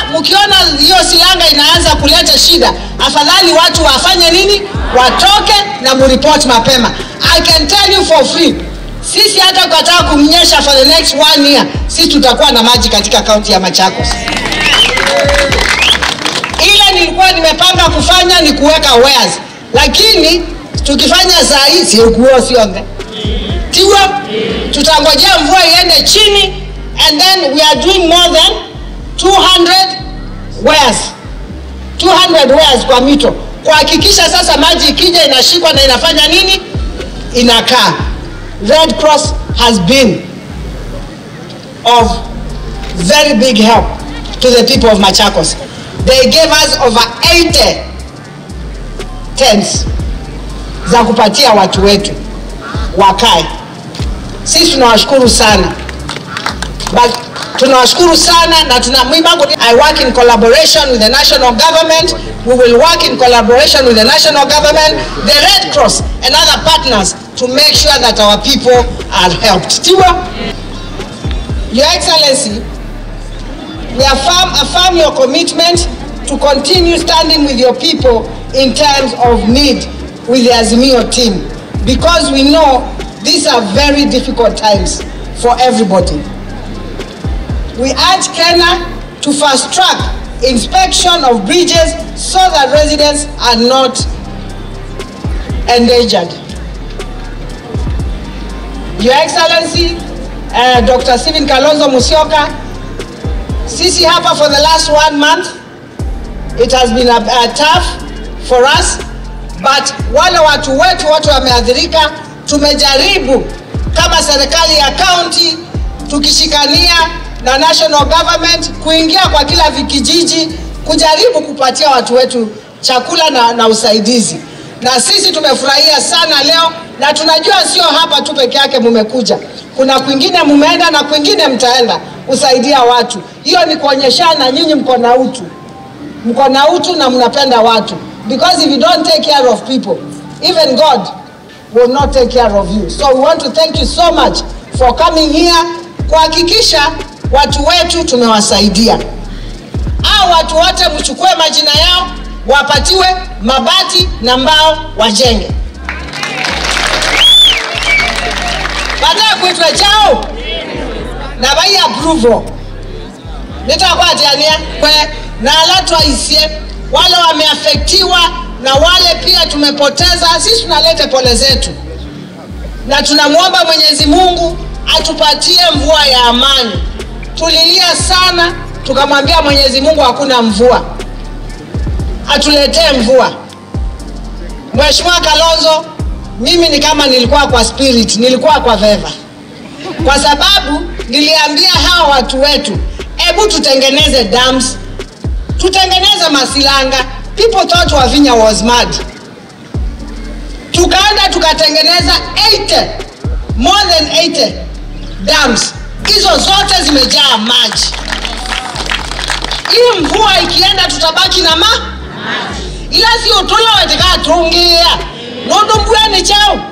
mkiona hiyo silanga inaanza kuleta shida, afadhali watu wafanye nini? Watoke na mreport mapema. I can tell you for free, sisi hata ukataka kumnyesha for the next 1 year, sisi tutakuwa na maji katika kaunti ya Machakos. Ile nilikuwa nimepanga kufanya ni kuweka wares, lakini tukifanya saa hii sionge tiwa, tutangojea mvua iende chini, and then we are doing more than 200 wares, 200 wares kwa mito, kuhakikisha sasa maji ikija inashikwa na inafanya nini? Inakaa. Red Cross has been of very big help to the people of Machakos. They gave us over 80 tents za kupatia watu wetu wakae. Sisi tunawashukuru sana. But tunawashukuru sana na tunamwibangu. I work in collaboration with the national government. We will work in collaboration with the national government, the Red Cross and other partners to make sure that our people are helped. Tiwa, Your Excellency, we affirm your commitment to continue standing with your people in times of need with the Azimio team, because we know these are very difficult times for everybody. We urge Kenya to fast track inspection of bridges so that residents are not endangered. Your Excellency, Dr. Stephen Kalonzo Musyoka, sisi hapa for the last 1 month, it has been tough for us, but wale watu wetu wameadhirika, tumejaribu kama serikali ya county tukishikania na national government kuingia kwa kila vikijiji kujaribu kupatia watu wetu chakula na usaidizi. Na sisi tumefurahia sana leo, na tunajua sio hapa tu peke yake mumekuja. Kuna kwingine mumeenda na kwingine mtaenda usaidia watu. Hiyo ni kuonyeshana nyinyi mko na utu. Mko na utu na mnapenda watu. Because if you don't take care of people, even God will not take care of you. So we want to thank you so much for coming here kuhakikisha watu wetu tumewasaidia. Hao watu wote mchukue majina yao, wapatiwe mabati na mbao wajenge. Baada kuitwa chao na bai approval. Nitakwatiania na alatwa isie wale wameafektiwa na wale pia tumepoteza. Sisi tunaleta pole zetu. Na tunamuomba Mwenyezi Mungu atupatie mvua ya amani. Tulilia sana, tukamwambia Mwenyezi Mungu hakuna mvua, atuletee mvua. Mheshimiwa Kalonzo, mimi ni kama nilikuwa kwa spirit, nilikuwa kwa veva. Kwa sababu niliambia hawa watu wetu, hebu tutengeneze dams, tutengeneze masilanga. People thought Wavinya was mad. Tukaenda tukatengeneza 80, more than 80 dams. Hizo zote zimejaa maji. Hii mvua ikienda tutabaki na maji. Ila si utola watika tungia. Nondo mbua ni chao.